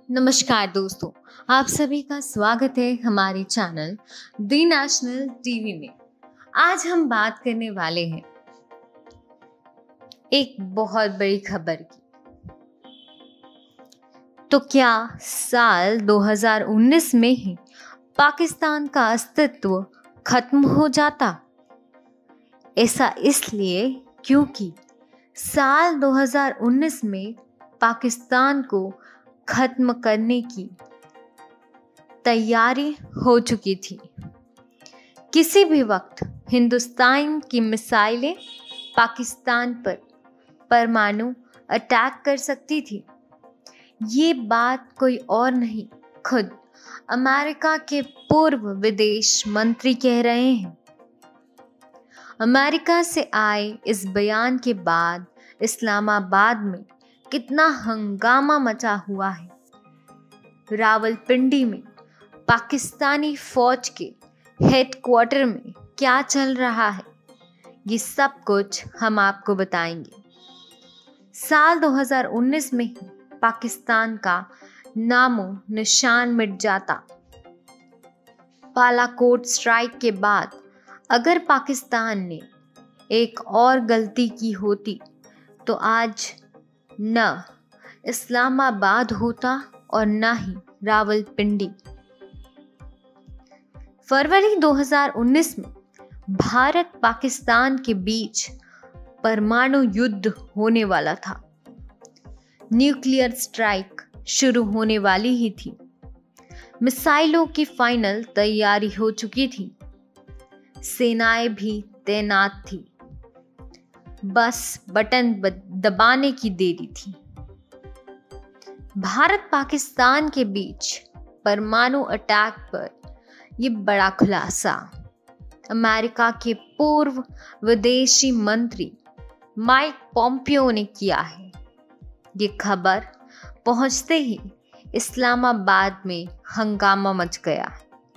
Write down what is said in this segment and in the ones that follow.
नमस्कार दोस्तों, आप सभी का स्वागत है हमारे चैनल दी नेशनल टीवी में। आज हम बात करने वाले हैं एक बहुत बड़ी खबर की। तो क्या साल 2019 में ही पाकिस्तान का अस्तित्व खत्म हो जाता? ऐसा इसलिए क्योंकि साल 2019 में पाकिस्तान को खत्म करने की तैयारी हो चुकी थी। किसी भी वक्त हिंदुस्तान की मिसाइलें पाकिस्तान पर परमाणु अटैक कर सकती थी। ये बात कोई और नहीं, खुद अमेरिका के पूर्व विदेश मंत्री कह रहे हैं। अमेरिका से आए इस बयान के बाद इस्लामाबाद में कितना हंगामा मचा हुआ है। रावलपिंडी में पाकिस्तानी फौज के हेडक्वार्टर में क्या चल रहा है, ये सब कुछ हम आपको बताएंगे। साल 2019 में ही पाकिस्तान का नामो निशान मिट जाता। बालाकोट स्ट्राइक के बाद अगर पाकिस्तान ने एक और गलती की होती तो आज न इस्लामाबाद होता और न ही रावलपिंडी। फरवरी 2019 में भारत पाकिस्तान के बीच परमाणु युद्ध होने वाला था। न्यूक्लियर स्ट्राइक शुरू होने वाली ही थी। मिसाइलों की फाइनल तैयारी हो चुकी थी। सेनाएं भी तैनात थी। बस बटन दबाने की देरी थी। भारत पाकिस्तान के बीच परमाणु अटैक पर यह बड़ा खुलासा अमेरिका के पूर्व विदेशी मंत्री माइक पॉम्पियो ने किया है। ये खबर पहुंचते ही इस्लामाबाद में हंगामा मच गया।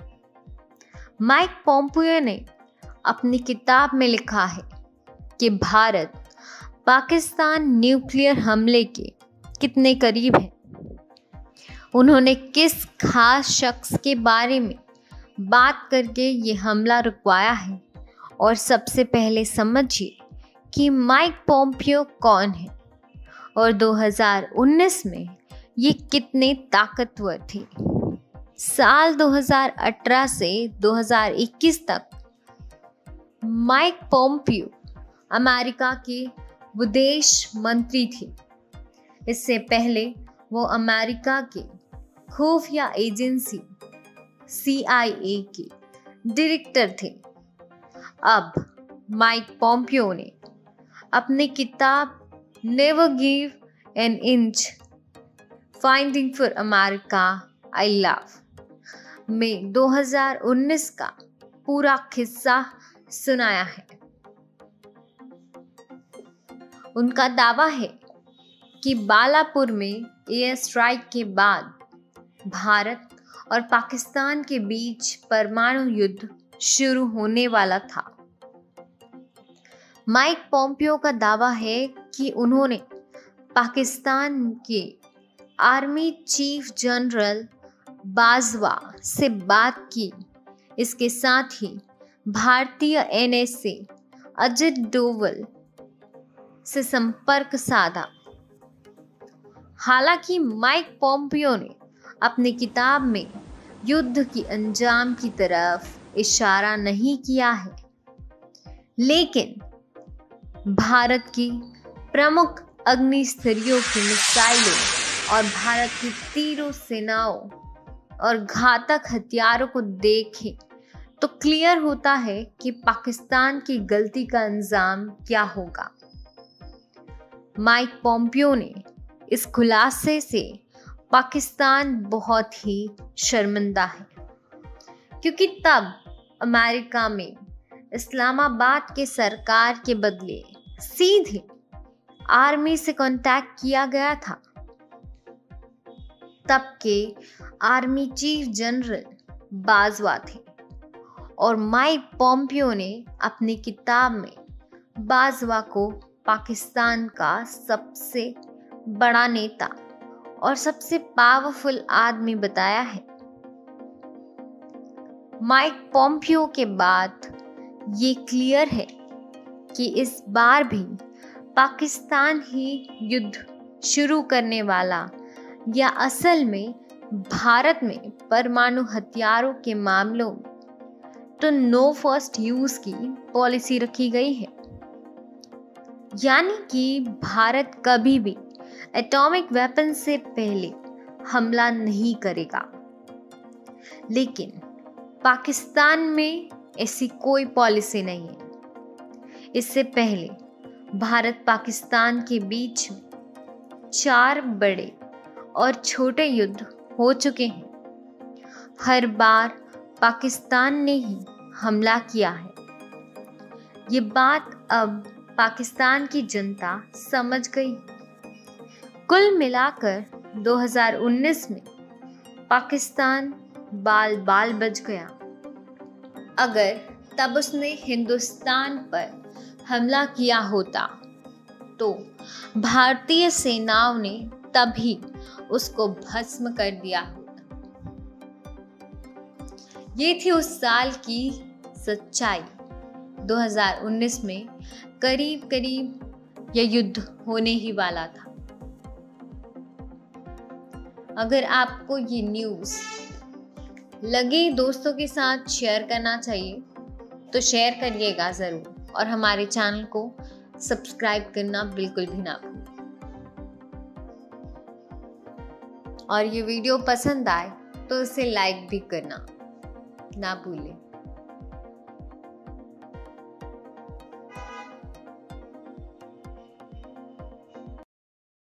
माइक पॉम्पियो ने अपनी किताब में लिखा है कि भारत पाकिस्तान न्यूक्लियर हमले के कितने करीब है। उन्होंने किस खास शख्स के बारे में बात करके ये हमला रुकवाया है, और सबसे पहले समझिए कि माइक पॉम्पियो कौन है और 2019 में ये कितने ताकतवर थे। साल 2018 से 2021 तक माइक पॉम्पियो अमेरिका के विदेश मंत्री थे। इससे पहले वो अमेरिका के खुफिया एजेंसी CIA के डायरेक्टर थे। अब माइक पॉम्पियो ने अपनी किताब never give an inch finding for America I love में 2019 का पूरा किस्सा सुनाया है। उनका दावा है कि बालापुर में एयर स्ट्राइक के बाद भारत और पाकिस्तान के बीच परमाणु युद्ध शुरू होने वाला था। माइक पॉम्पियो का दावा है कि उन्होंने पाकिस्तान के आर्मी चीफ जनरल बाजवा से बात की। इसके साथ ही भारतीय NSA अजित डोवल से संपर्क साधा। हालांकि माइक पॉम्पियो ने अपनी किताब में युद्ध की अंजाम की तरफ इशारा नहीं किया है, लेकिन भारत की प्रमुख अग्निस्त्रियों की मिसाइलों और भारत की तीरों सेनाओं और घातक हथियारों को देखें तो क्लियर होता है कि पाकिस्तान की गलती का अंजाम क्या होगा। माइक पॉम्पियो ने इस खुलासे से पाकिस्तान बहुत ही शर्मिंदा है, क्योंकि तब अमेरिका में इस्लामाबाद के सरकार के बदले सीधे आर्मी से कांटेक्ट किया गया था। तब के आर्मी चीफ जनरल बाजवा थे और माइक पॉम्पियो ने अपनी किताब में बाजवा को पाकिस्तान का सबसे बड़ा नेता और सबसे पावरफुल आदमी बताया है। माइक पॉम्पियो के बाद ये क्लियर है कि इस बार भी पाकिस्तान ही युद्ध शुरू करने वाला या असल में भारत में परमाणु हथियारों के मामलों में तो नो फर्स्ट यूज की पॉलिसी रखी गई है, यानी कि भारत कभी भी एटॉमिक वेपन से पहले हमला नहीं करेगा। लेकिन पाकिस्तान में ऐसी कोई पॉलिसी नहीं है। इससे पहले भारत पाकिस्तान के बीच में 4 बड़े और छोटे युद्ध हो चुके हैं। हर बार पाकिस्तान ने ही हमला किया है। ये बात अब पाकिस्तान की जनता समझ गई। कुल मिलाकर 2019 में पाकिस्तान बाल बाल बच गया। अगर तब उसने हिंदुस्तान पर हमला किया होता तो भारतीय सेनाओं ने तभी उसको भस्म कर दिया होता। ये थी उस साल की सच्चाई। 2019 में करीब करीब यह युद्ध होने ही वाला था। अगर आपको ये न्यूज़ लगे दोस्तों के साथ शेयर करना चाहिए तो शेयर करिएगा ज़रूर, और हमारे चैनल को सब्सक्राइब करना बिल्कुल भी ना भूलें। और ये वीडियो पसंद आए तो इसे लाइक भी करना ना भूलें।